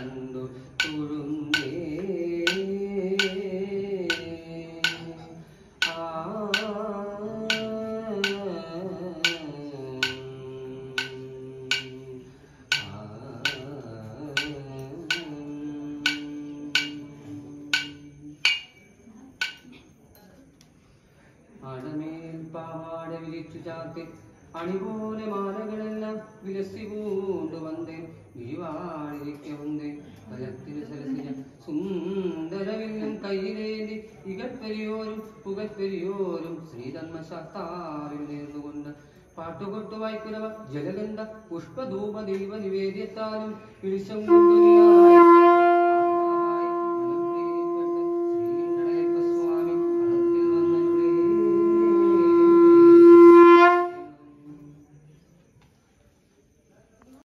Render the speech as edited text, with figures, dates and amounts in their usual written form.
കണ്ടു തുഴുന്നേ ആടമേൽ പാവാട വിരിച്ചു ചാത്തി അണിപോലെ മാലകളെല്ലാം വിലസി കൊണ്ടുവന്നേ വിരിവാടിരിക്കവന്നേ കലത്തിന് സരസിന സുന്ദരവില്ലും കയ്യിലേന്തി ഇകപ്പെരിയോരും പുകപ്പെരിയോരും ശ്രീധന്മശാസ്താവിൽ നേർന്നുകൊണ്ട് പാട്ടുകൊട്ടു വായിക്കുന്നവ ജലഗന്ധ പുഷ്പധൂപ ദൈവ നിവേദ്യത്താലും വിളിശം കൊണ്ടു